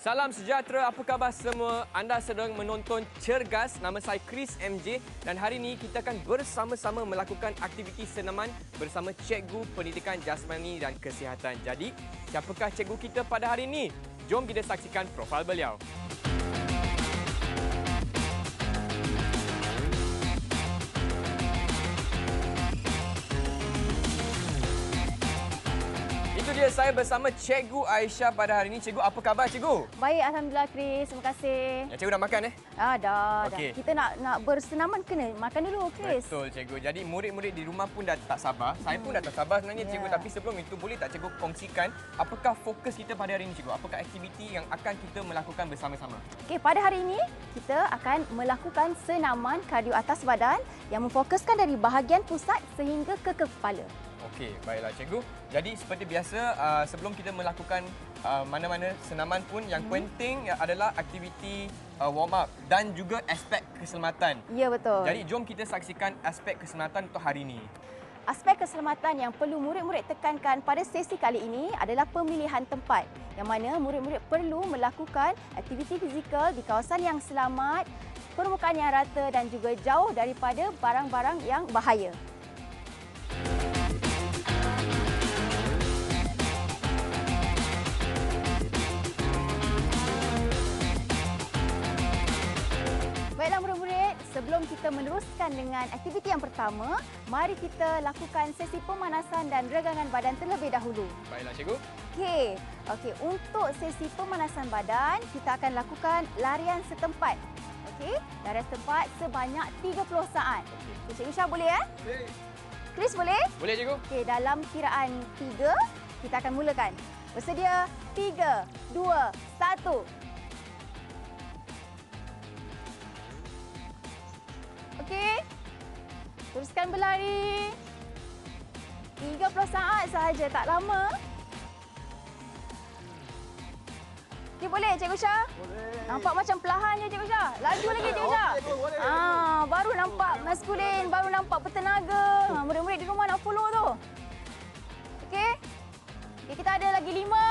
Salam sejahtera, apa khabar semua? Anda sedang menonton Cergas. Nama saya Chris MJ dan hari ini kita akan bersama-sama melakukan aktiviti senaman bersama Cikgu Pendidikan Jasmani dan Kesihatan. Jadi, siapakah cikgu kita pada hari ini? Jom kita saksikan profil beliau. Itu dia, saya bersama Cikgu Aisyah pada hari ini. Cikgu, apa khabar cikgu? Baik, Alhamdulillah Chris. Terima kasih. Ya, cikgu dah makan Dah. Okey. Kita nak bersenaman kena makan dulu Chris. Betul cikgu. Jadi murid-murid di rumah pun dah tak sabar. Saya pun dah tak sabar sebenarnya cikgu. Tapi sebelum itu boleh tak cikgu kongsikan apakah fokus kita pada hari ini cikgu? Apakah aktiviti yang akan kita melakukan bersama-sama? Okey, pada hari ini kita akan melakukan senaman kardio atas badan yang memfokuskan dari bahagian pusat sehingga ke kepala. Okey, baiklah cikgu. Jadi seperti biasa sebelum kita melakukan mana-mana senaman pun yang penting adalah aktiviti warm up dan juga aspek keselamatan. Ya, betul. Jadi jom kita saksikan aspek keselamatan untuk hari ini. Aspek keselamatan yang perlu murid-murid tekankan pada sesi kali ini adalah pemilihan tempat yang mana murid-murid perlu melakukan aktiviti fizikal di kawasan yang selamat, permukaan yang rata dan juga jauh daripada barang-barang yang bahaya. Baiklah murid-murid, sebelum kita meneruskan dengan aktiviti yang pertama, mari kita lakukan sesi pemanasan dan regangan badan terlebih dahulu. Baiklah cikgu. Okey, untuk sesi pemanasan badan, kita akan lakukan larian setempat. Okey, larian setempat sebanyak 30 saat. Okey, Cikgu Syah boleh ya? Boleh. Chris boleh? Boleh cikgu. Okey, dalam kiraan 3, kita akan mulakan. Bersedia? 3, 2, 1. Okey. Teruskan berlari. 30 saat sahaja, tak lama. Okey, boleh Cikgu Syah? Boleh. Nampak macam perlahan je Cikgu Syah. Laju lagi Cikgu Syah. Boleh. Baru nampak maskulin, baru nampak bertenaga. Murid-murid di rumah nak follow tu. Okey. Okey, kita ada lagi 5,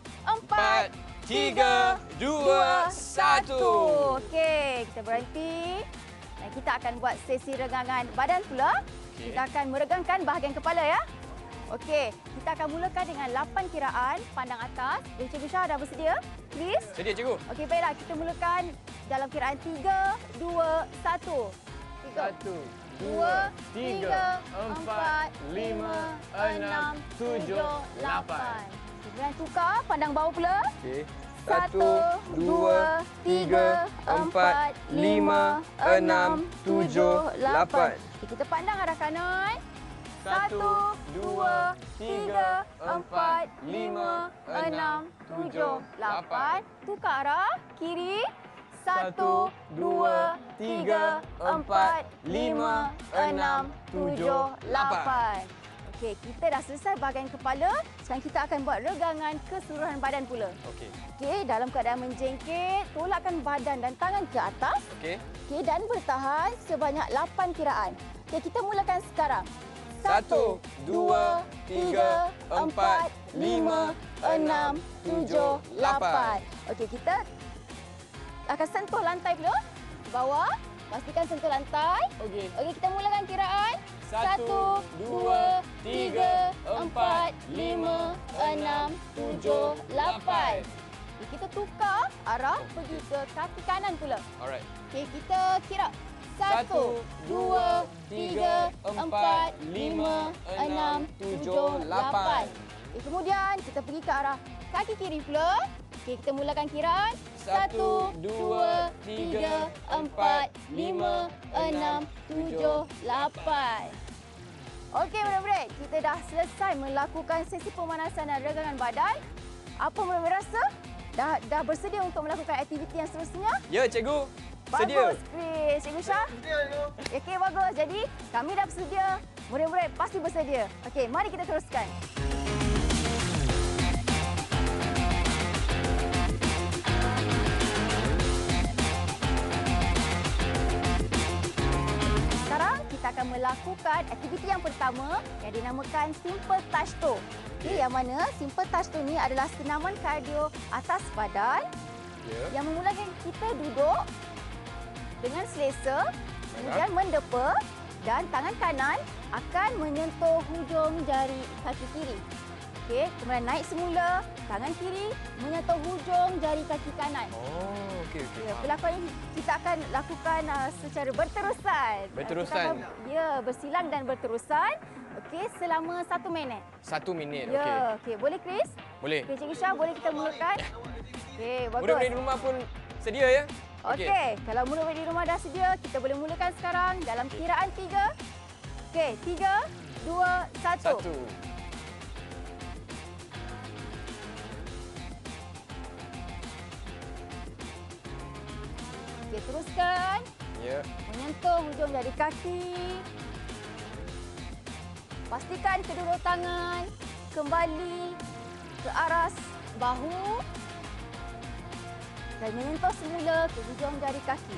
4, 3, 2, 1. Okey, kita berhenti. Dan kita akan buat sesi regangan badan pula. Okey. Kita akan meregangkan bahagian kepala ya. Okey, kita akan mulakan dengan 8 kiraan pandang atas. Cikgu Syah dah bersedia? Please. Sedia cikgu. Okey, baiklah. Kita mulakan dalam kiraan 3, 2, 1. 1, 2, 3, 4, 5, 6, 7, 8. Kemudian tukar, pandang bawah pula. Okey. 1, 2, 3, 4, 5, 6, 7, 8. Kita pandang arah kanan. 1, 2, 3, 4, 5, 6, 7, 8. Tukar arah kiri. 1, 2, 3, 4, 5, 6, 7, 8. Okey, kita dah selesai bahagian kepala. Sekarang kita akan buat regangan keseluruhan badan pula. Okey. Okey, dalam keadaan menjengkit, tolakkan badan dan tangan ke atas. Okey. Okey, dan bertahan sebanyak 8 kiraan. Okey, kita mulakan sekarang. 1, 2, 3, 4, 5, 6, 7, 8. Okey, kita akan sentuh lantai dulu. Bawah, pastikan sentuh lantai. Okey. Okey, kita mulakan kiraan. 1, 2, 3, 4, 5, 6, 7, 8. Kita tukar arah pergi ke kaki kanan pula. Alright. Okey, kita kira. 1, 2, 3, 4, 5, 6, 7, 8. Okey, kemudian kita pergi ke arah kaki kiri pula. Okey, kita mulakan kiraan. 1, 2, 3, 4, 5, 6, 7, 8. Okey, murid-murid, kita dah selesai melakukan sesi pemanasan dan regangan badan. Apa murid-murid rasa? Dah bersedia untuk melakukan aktiviti yang seterusnya? Ya cikgu. Sedia. Bagus, Chris. Cikgu Syah? Okey, bagus. Jadi, kami dah bersedia. Murid-murid pasti bersedia. Okey, mari kita teruskan. Sekarang, kita akan melakukan aktiviti yang pertama yang dinamakan Simple Touch Toe. Yang mana Simple Touch Toe ni adalah senaman kardio atas badan Yang memulakan kita duduk dengan selesa, kemudian mendepa dan tangan kanan akan menyentuh hujung jari kaki kiri. Okey, kemudian naik semula, tangan kiri menyentuh hujung jari kaki kanan. Oh, okey. Ya, pelakon ini kita akan lakukan secara berterusan. Berterusan? Kita akan, ya, bersilang dan berterusan. Okey, selama 1 minit. 1 minit, okey. Ya, okey. Boleh, Chris? Boleh. Okey, Cikgu Syah, boleh kita mulakan? Okey, bagus. Murid-murid di rumah pun sedia ya? Okey, kalau murid-murid di rumah dah sedia, kita boleh mulakan sekarang dalam kiraan 3. Okey, 3, 2, 1. 1. Okey, teruskan. Ya. Menyentuh hujung jari kaki. Pastikan kedua tangan kembali ke aras bahu dan menyentuh semula ke hujung jari kaki.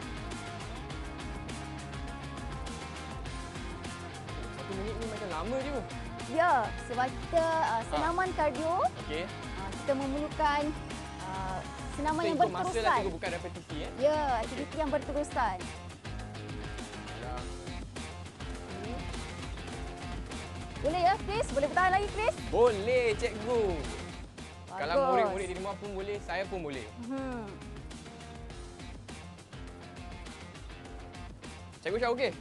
1 minit ni macam lama je. Ya, sebab kita senaman kardio, Okey. kita memerlukan senaman Kita yang ikut masa lah berterusan. cikgu, bukan repetisi ya? Ya, aktiviti yang berterusan. Alah. Boleh ya, Chris? Boleh bertahan lagi, Chris? Boleh cikgu. Kalau Bagus. murid-murid di rumah pun boleh, saya pun boleh. Cikgu Syah okey?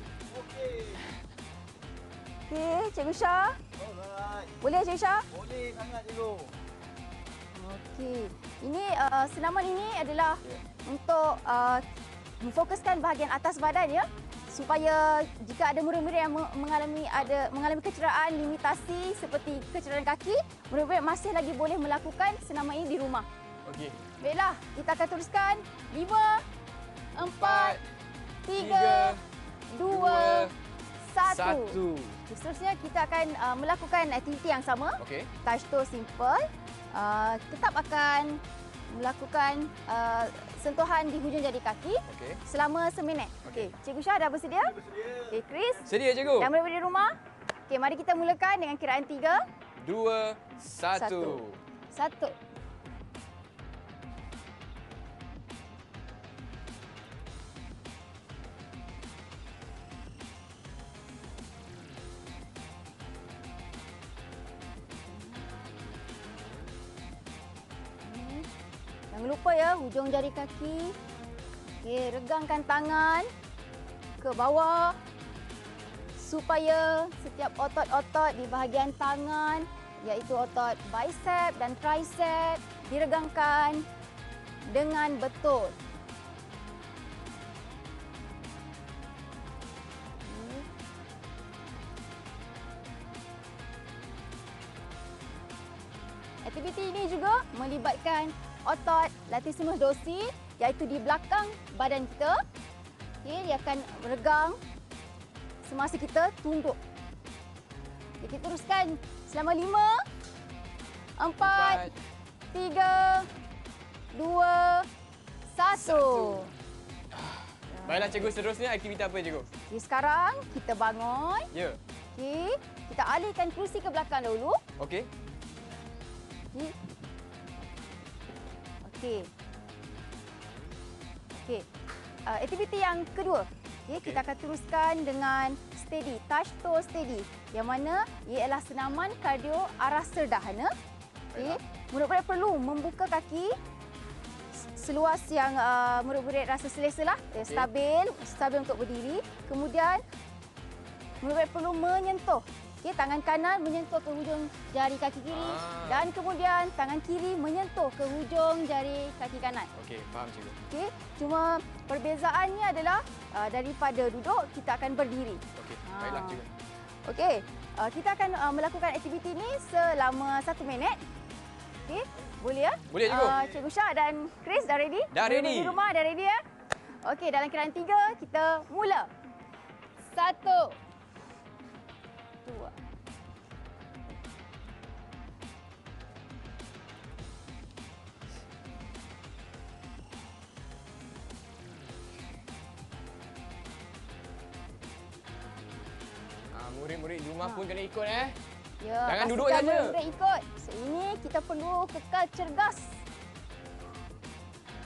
Okey, Cikgu Syah. Alright. Boleh, Cikgu Syah? Boleh sangat cikgu. Okey. Ini senaman ini adalah Ya. untuk memfokuskan bahagian atas badan ya, supaya jika ada murid-murid yang mengalami kecederaan limitasi seperti kecederaan kaki, murid-murid masih lagi boleh melakukan senaman ini di rumah. Okey. Baiklah, kita akan teruskan 5 4 3 2 1. Seterusnya kita akan melakukan aktiviti yang sama. Okey. Touch toe simple. Tetap akan melakukan sentuhan di hujung jari kaki Okey. selama seminit. Okey, Cikgu Syah dah bersedia? Okey, Chris. Sedia cikgu? Dan murid-murid di rumah. Okey, mari kita mulakan dengan kiraan 3, 2, 1. 1. Jangan lupa ya, hujung jari kaki. Okey, regangkan tangan ke bawah supaya setiap otot-otot di bahagian tangan, iaitu otot bicep dan tricep, diregangkan dengan betul. Aktiviti ini juga melibatkan otot latissimus dorsi, iaitu di belakang badan kita. Okey, dia akan meregang semasa kita tunduk. Okey, kita teruskan selama 5, 4, 3, 2, 1. Baiklah cikgu, seterusnya aktiviti apa cikgu? Okey, sekarang kita bangun. Ya. Okey, kita alihkan kerusi ke belakang dahulu. Okey. Okey. Okey. Okey. Aktiviti yang kedua. Okey, kita akan teruskan dengan steady, touch toe steady. Yang mana ia adalah senaman kardio arah sederhana. Okey. Murid-murid perlu membuka kaki seluas yang murid-murid rasa selesa lah. Stabil untuk berdiri. Kemudian murid-murid perlu menyentuh. Okey, tangan kanan menyentuh ke hujung jari kaki kiri dan kemudian tangan kiri menyentuh ke hujung jari kaki kanan. Okey, faham cikgu. Okey, cuma perbezaannya adalah daripada duduk kita akan berdiri. Okey, baiklah cikgu. Okey, kita akan melakukan aktiviti ini selama 1 minit. Okey, boleh ya? Boleh cikgu. Cikgu Syah dan Chris dah ready? Dah ready. Di rumah dah ready ya? Okey, dalam kiraan 3 kita mula. 1 2 Murid-murid di rumah pun kena ikut Ya, Jangan duduk pastikan saja. murid ikut. Ini kita perlu kekal cergas.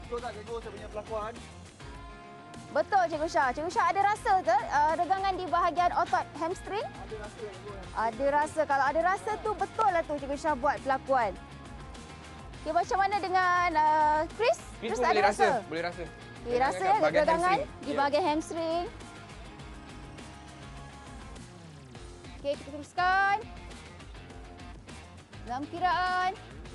Betul tak cikgu saya punya pelakuan? Betul Cikgu Syah. Cikgu Syah ada rasa ke regangan di bahagian otot hamstring? Ada rasa cikgu. Ada rasa. Kalau ada rasa tu betul lah tu Cikgu Syah buat pelakuan. Okay, macam mana dengan Chris? Chris pun boleh rasa. Boleh rasa. Okay, rasa ya regangan di Ya. bahagian hamstring. Okey, kita teruskan. Dalam kiraan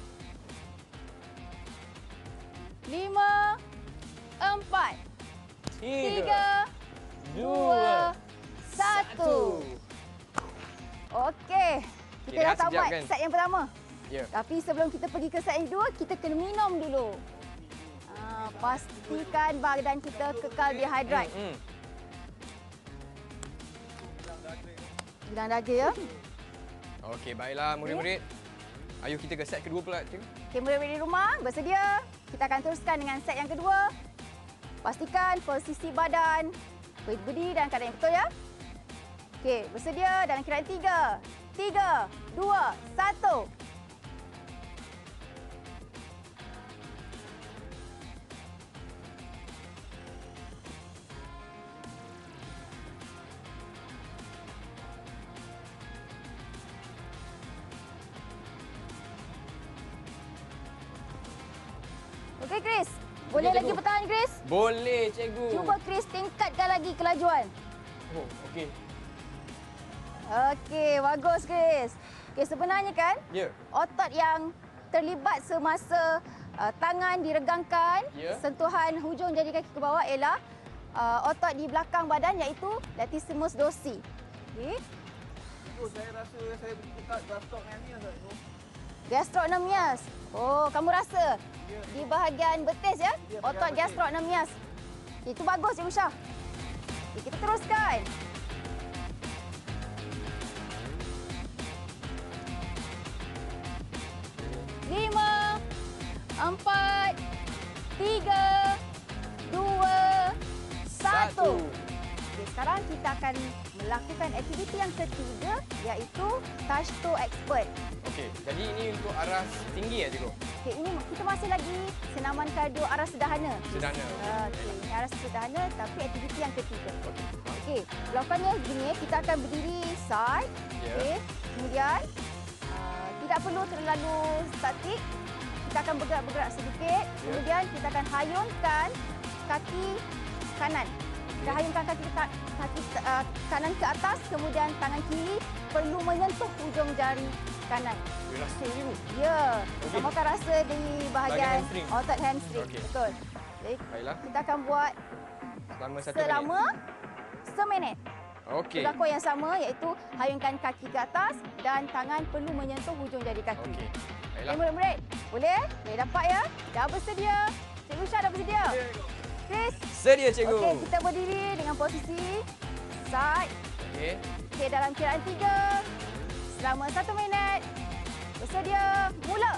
5, 4, 3, 2, 1. Okey. Kita dah Rehat sekejap, tamat kan? set yang pertama. Ya. Tapi sebelum kita pergi ke set yang kedua, kita kena minum dulu. Pastikan badan kita kekal dehydrate. Hilang dahaga ya. Okey, baiklah murid-murid. Ayuh kita ke set kedua pula, cikgu. Okey, murid-murid di rumah bersedia. Kita akan teruskan dengan set yang kedua. Pastikan posisi badan berdiri dalam keadaan yang betul ya. Okey, bersedia dalam kiraan 3, 2, 1. Okey, Chris. Boleh Okey, lagi cikgu. bertahan, Chris? Boleh, cikgu. Cuba Chris tingkatkan lagi kelajuan. Oh, okey. Okey, bagus Chris. Okey, sebenarnya kan Ya. otot yang terlibat semasa tangan diregangkan, Ya. sentuhan hujung jari kaki ke bawah ialah otot di belakang badan iaitu latissimus dorsi. Okey. Cikgu saya rasa saya buka gastrocnemius cikgu. Gastrocnemius. Oh, kamu rasa di bahagian betis ya? Ya, Otot bahagian betis. gastrocnemius. Itu bagus Cikgu Syah. Okey, kita teruskan. Lima, 4, 3, 2, 1. Okey, sekarang kita akan melakukan aktiviti yang ketiga iaitu touch toe expert. Okey, jadi ini untuk aras tinggi ya, cikgu? Okey, ini kita masih lagi senaman kardio arah sederhana. Sederhana. Okey, ini arah sederhana tapi aktiviti yang ketiga. Okey. Okey, lakukannya begini, kita akan berdiri side. Ya. Okey, kemudian tidak perlu terlalu statik. Kita akan bergerak-bergerak sedikit. Kemudian kita akan hayungkan kaki kanan. Kita hayungkan kaki kanan ke atas, kemudian tangan kiri perlu menyentuh hujung jari kanan. Boleh rasa, cikgu. Ya, Okey. kamu akan rasa di Bahagian bahagian hamstring. otot hamstring. Okey. Betul. Jadi, Baiklah. kita akan buat Selama 1 minit. selama seminit. Okey. Berlaku yang sama iaitu hayungkan kaki ke atas dan tangan perlu menyentuh hujung jari kaki. Okey. Okay, Baiklah. murid-murid. Boleh? Boleh dapat ya? Dah bersedia? Cikgu Syah dah bersedia? Chris? Sedia, cikgu. Okey, kita berdiri dengan posisi side. Okey. Okey, dalam kiraan 3. Selama 1 minit. Bersedia? Mula.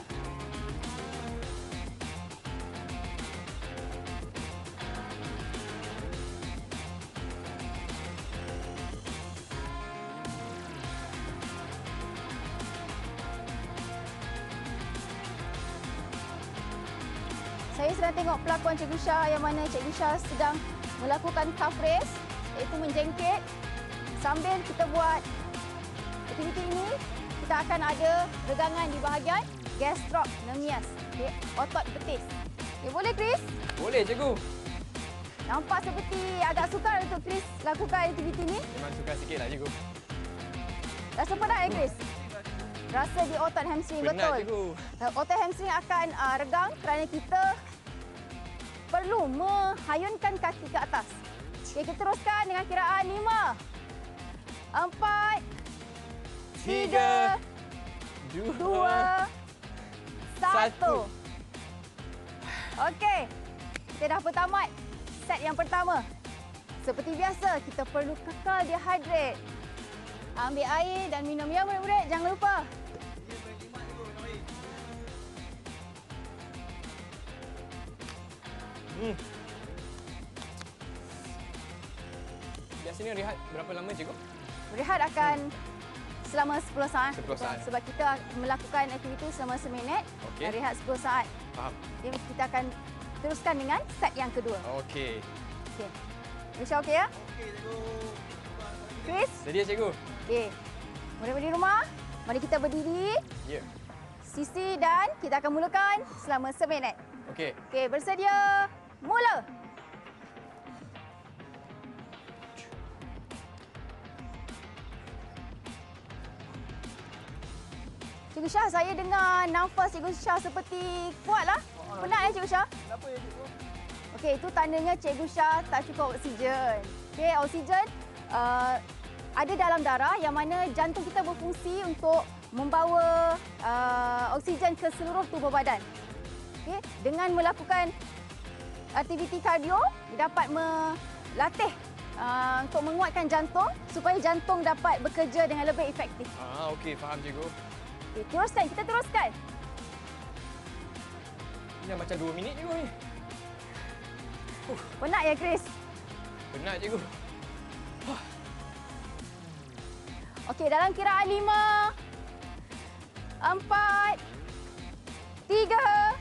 Saya sedang tengok pelakuan Cikgu Syah yang mana Cikgu Syah sedang melakukan calf raise iaitu menjengkit. Sambil kita buat aktiviti ini, kita akan ada regangan di bahagian gastrocnemius, okay, otot betis. Okay, boleh Chris? Boleh, cikgu. Nampak seperti agak sukar untuk Chris lakukan aktiviti ini. Memang sukar sikitlah, cikgu. Rasa penat ya Chris? Rasa di otot hamstring Penat, betul. cikgu. Otot hamstring akan regang kerana kita perlu menghayunkan kaki ke atas. Okay, kita teruskan dengan kiraan 5, 4, 3, 2, 1. Okey, kita dah bertamat set yang pertama. Seperti biasa, kita perlu kekal dehydrate. Ambil air dan minum ya murid-murid, jangan lupa. Ini boleh jimat cikgu, minum air. Biasanya rehat berapa lama, cikgu? Berehat akan selama 10 saat. 10 saat. Sebab kita melakukan aktiviti selama seminit Okey. dan rehat 10 saat. Faham. Jadi kita akan teruskan dengan set yang kedua. Okey. Okey. Insya okey ya? Okey, cikgu. Chris? Sedia cikgu? Okey. Murid-murid di rumah, mari kita berdiri. Ya. Sisi dan kita akan mulakan selama seminit. Okey. Okey, bersedia. Mula. Cikgu Syah, saya dengar nafas Cikgu Syah seperti kuatlah. Penat ya Cikgu Syah? Kenapa ya, cikgu? Okey, itu tandanya Cikgu Syah tak cukup oksigen. Okey, oksigen ada dalam darah yang mana jantung kita berfungsi untuk membawa oksigen ke seluruh tubuh badan. Okey, dengan melakukan aktiviti kardio dapat melatih untuk menguatkan jantung supaya jantung dapat bekerja dengan lebih efektif. Okey, faham cikgu. Okey, teruskan, kita teruskan. Ini dah macam 2 minit cikgu ni. Penat ya Chris? Penat cikgu. Okey, dalam kiraan 5, 4, 3,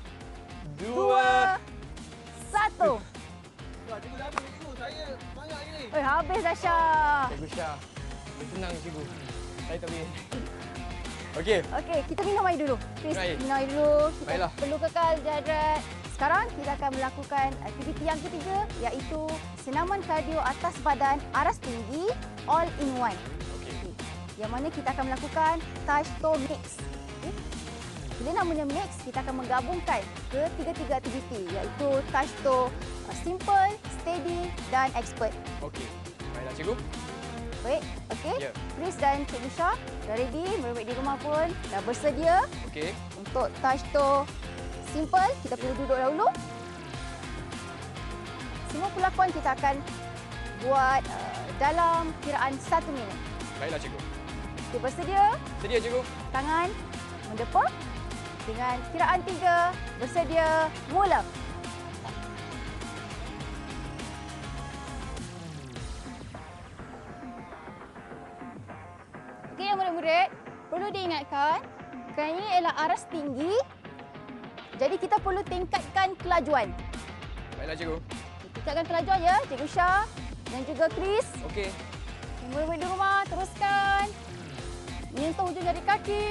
2, 1. Cikgu dah habis, cikgu. Saya banyak ni. Habis dah Syah. Cikgu Syah. Tenang cikgu. Saya tak boleh. Okey. Okey, kita minum air dulu. Chris, Minum air. minum air dulu. Kita Baiklah. perlu kekal jarak. Sekarang kita akan melakukan aktiviti yang ketiga iaitu senaman kardio atas badan aras tinggi all in one. Okey. Yang mana kita akan melakukan touch toe mix. Okay. Bila namanya mix, kita akan menggabungkan ketiga-tiga aktiviti iaitu touch toe simple, steady dan expert. Okey. Baiklah cikgu. Baik, okey. Ya. Chris dan Cikgu Syah dah ready, murid-murid di rumah pun dah bersedia Okey. untuk touch toe simple. Kita perlu duduk dahulu. Semua pelakon kita akan buat dalam kiraan 1 minit. Baiklah cikgu. Okey, bersedia? Sedia cikgu? Tangan mendepuk. Dengan kiraan 3, bersedia, mula. Okey, murid-murid, perlu diingatkan kerana ini adalah aras tinggi. Jadi kita perlu tingkatkan kelajuan. Baiklah cikgu. Tingkatkan kelajuan ya, Cikgu Syah dan juga Chris. Okey. Murid-murid di rumah, teruskan. Menyentuh hujung jari kaki.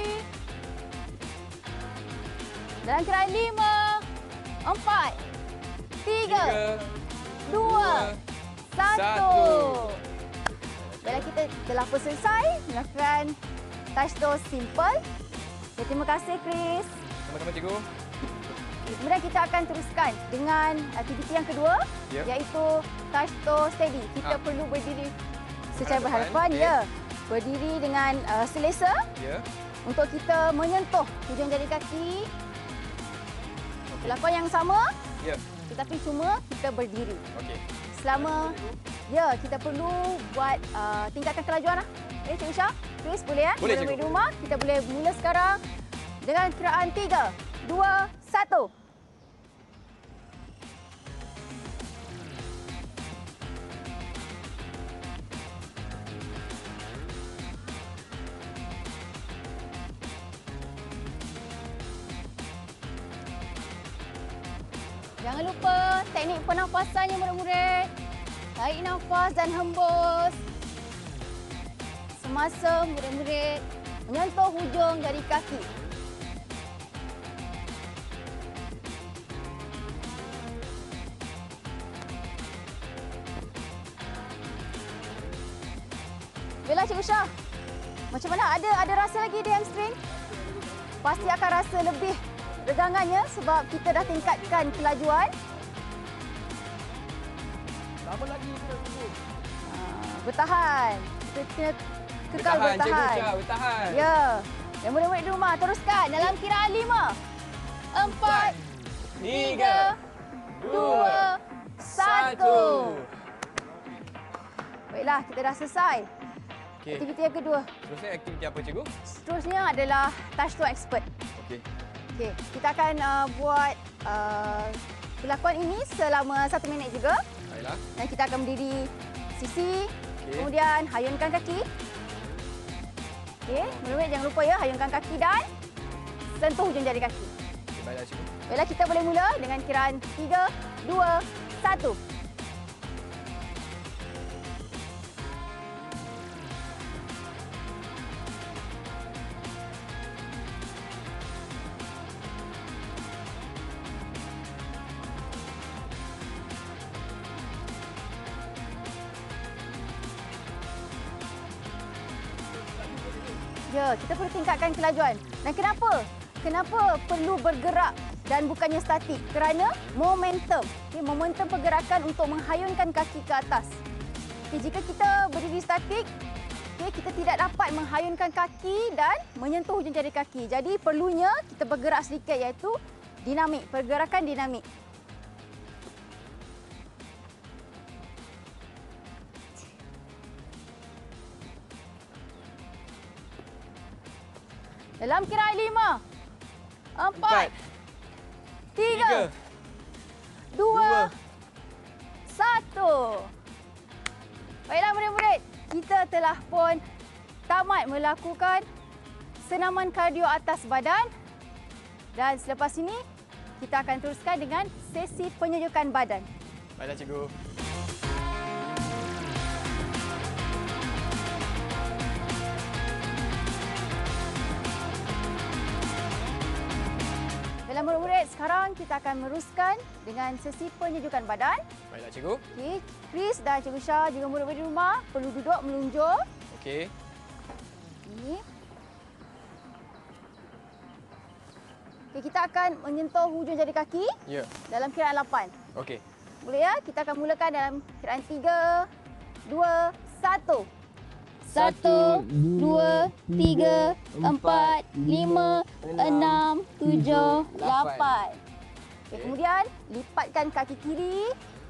Dalam kiraan 5, 4, 3, 2, 1. Bila kita telah pun selesai melakukan touch toe simple. Okay, terima kasih Chris. Sama-sama cikgu. Kemudian kita akan teruskan dengan aktiviti yang kedua Ya. iaitu touch toe steady. Kita perlu berdiri secara berhadapan Okey. ya. Berdiri dengan selesa Ya. untuk kita menyentuh hujung jari kaki. Pelakon yang sama Ya. tetapi cuma kita berdiri. Okey. Selama kita perlu buat tingkatkan kelajuan lah. Cikgu Syah, Chris boleh ya? Boleh, Murid-murid cikgu. di rumah, kita boleh mula sekarang dengan kiraan 3, 2, 1. Jangan lupa teknik pernafasannya murid-murid. Tarik nafas dan hembus. Semasa murid-murid menyentuh hujung jari kaki. Bella, Cikgu Syah. Macam mana? Ada rasa lagi di hamstring? Pasti akan rasa lebih regangannya sebab kita dah tingkatkan kelajuan. Lama lagi kita tunggu. Bertahan. Kita kena kekal Cikgu bertahan. Syah, bertahan. Ya. Dan murid-murid di rumah teruskan dalam kiraan 5, 4, 3, 2, 1. Baiklah, kita dah selesai. Okey. Aktiviti yang kedua. Seterusnya aktiviti apa cikgu? Seterusnya adalah touch toe expert. Okey. Okey, kita akan buat pelakon ini selama 1 minit juga. Baiklah. Dan kita akan berdiri sisi, Okey. kemudian hayunkan kaki. Okey, murid-murid jangan lupa ya, hayunkan kaki dan sentuh hujung jari kaki. Okey, Baiklah, cikgu. Baiklah, kita boleh mula dengan kiraan 3, 2, 1. Ya, kita perlu tingkatkan kelajuan. Dan kenapa? Kenapa perlu bergerak dan bukannya statik? Kerana momentum. Okay, momentum pergerakan untuk menghayunkan kaki ke atas. Okay, jika kita berdiri statik, okay, kita tidak dapat menghayunkan kaki dan menyentuh hujung jari kaki. Jadi perlunya kita bergerak sedikit, iaitu dinamik, pergerakan dinamik. Dalam kiraan 5, 4, 3, 2, 1. Baiklah murid-murid, kita telah pun tamat melakukan senaman kardio atas badan. Dan selepas ini, kita akan teruskan dengan sesi penyejukan badan. Baiklah, cikgu. Baiklah murid-murid, sekarang kita akan meneruskan dengan sesi penyejukan badan. Baiklah, cikgu. Okey, Chris dan Cikgu Syah juga murid-murid di rumah perlu duduk melunjur. Okey. Okey, kita akan menyentuh hujung jari kaki Ya. dalam kiraan 8. Okey. Boleh ya? Kita akan mulakan dalam kiraan 3, 2, 1. 1, 2, 3, 4, 5, 6, 7, 8. Okey, kemudian lipatkan kaki kiri.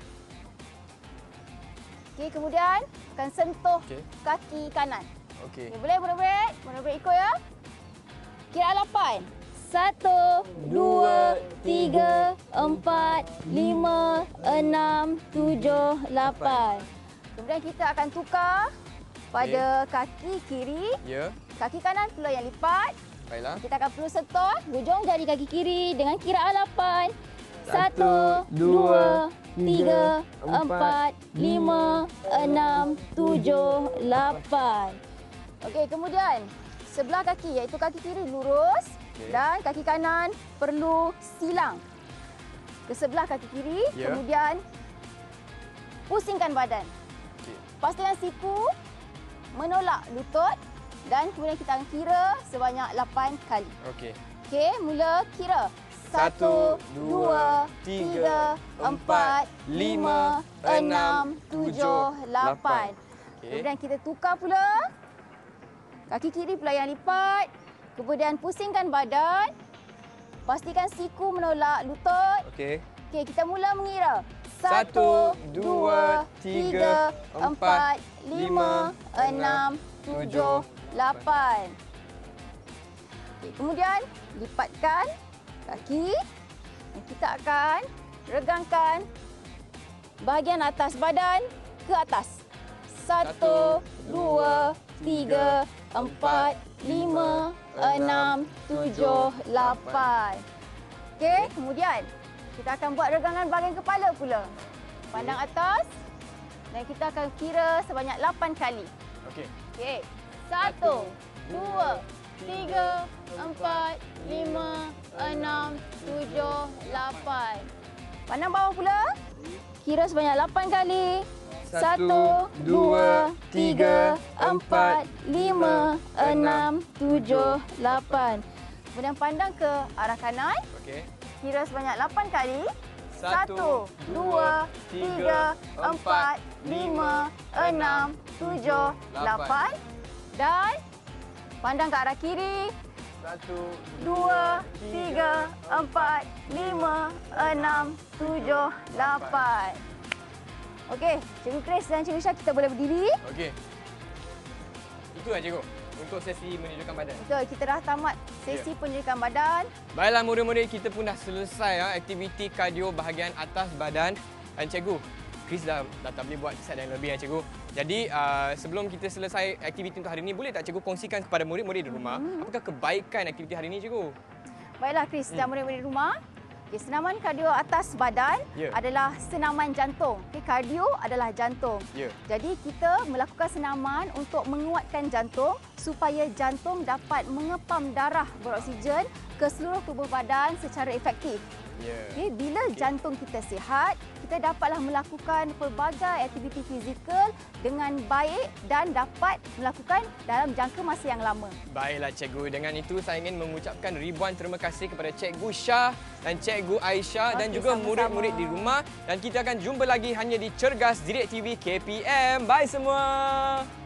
Okey, kemudian akan sentuh kaki kanan. Okey. Okey, boleh murid-murid? Murid-murid ikut ya. Kiraan 8. 1, 2, 3, 4, 5, 6, 7, 8. Kemudian kita akan tukar pada kaki kiri. Ya. Kaki kanan pula yang lipat. Baiklah. Kita akan perlu sentuh hujung jari kaki kiri dengan kiraan 8. 1, 2, 3, 4, 5, 6, 7, 8. Okey, kemudian sebelah kaki iaitu kaki kiri lurus dan kaki kanan perlu silang ke sebelah kaki kiri. Ya. Kemudian pusingkan badan. Pastikan siku menolak lutut dan kemudian kita akan kira sebanyak 8 kali. Okey. Okey, mula kira. 1, 2, 3, 4, 5, 6, 7, 8. Kemudian kita tukar pula. Kaki kiri pula yang lipat. Kemudian pusingkan badan. Pastikan siku menolak lutut. Okey. Okey, kita mula mengira. 1, 2, 3, 4, 5, 6, 7, 8. Okey, kemudian lipatkan kaki. Dan kita akan regangkan bahagian atas badan ke atas. 1, 2, 3, 4, 5, 6, 7, 8. Okey, kemudian kita akan buat regangan bahagian kepala pula. Pandang atas dan kita akan kira sebanyak 8 kali. Okey. Okey. 1, 2, 3, 4, 5, 6, 7, 8. Pandang bawah pula. Kira sebanyak 8 kali. 1, 2, 3, 4, 5, 6, 7, 8. Kemudian pandang ke arah kanan. Okey. Kira sebanyak 8 kali. 1, 1, 2, 3, 4, 5, 6, 7, 8. Dan pandang ke arah kiri. 1, 2, 3, 4, 5, 6, 7, 8. Okey, Cikgu Chris dan Cikgu Syah, kita boleh berdiri. Okey. Itulah cikgu untuk sesi menunjukkan badan. Betul, kita dah tamat sesi penunjukan badan. Baiklah murid-murid, kita pun dah selesai aktiviti kardio bahagian atas badan. Dan cikgu, Chris dah tak boleh buat set yang lebih cikgu. Jadi sebelum kita selesai aktiviti untuk hari ini, boleh tak cikgu kongsikan kepada murid-murid di rumah apakah kebaikan aktiviti hari ini cikgu? Baiklah Chris, dan murid-murid rumah. Okay, senaman kardio atas badan adalah senaman jantung. Okay, kardio adalah jantung. Jadi kita melakukan senaman untuk menguatkan jantung supaya jantung dapat mengepam darah beroksigen ke seluruh tubuh badan secara efektif. Okay, bila jantung kita sihat, kita dapatlah melakukan pelbagai aktiviti fizikal dengan baik dan dapat melakukan dalam jangka masa yang lama. Baiklah cikgu, dengan itu saya ingin mengucapkan ribuan terima kasih kepada Cikgu Syah dan Cikgu Aisyah dan juga murid-murid di rumah, dan kita akan jumpa lagi hanya di Cergas Direct TV KPM. Bye semua.